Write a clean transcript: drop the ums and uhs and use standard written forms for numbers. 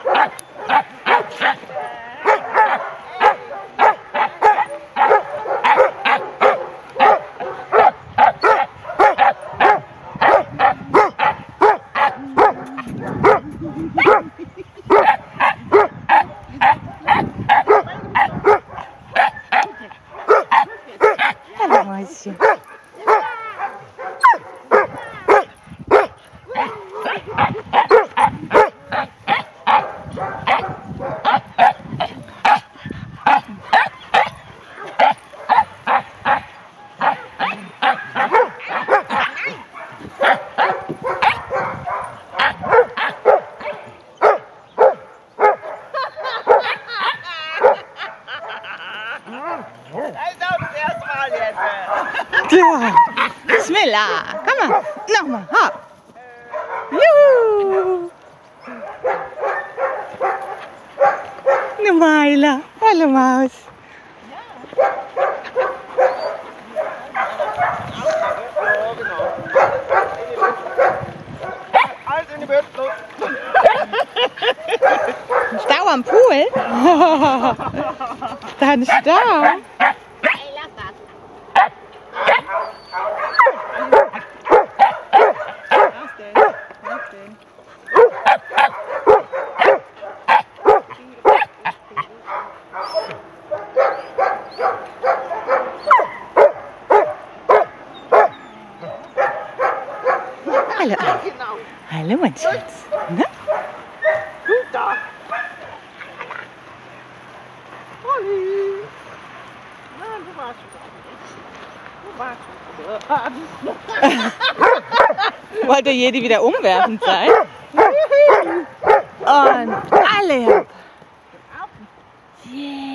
Hallo Mäuschen. Ja, Bismillah. Komm mal, nochmal, hopp. Juhu. Eine Meile. Hallo Maus. Ein Stau am Pool? Da ein Stau. Hallo, hallo mein Schatz. Na? Da. Olli. Nein, du warst schon. Wollte Jedi wieder umwerfend sein? Und alle. Yeah.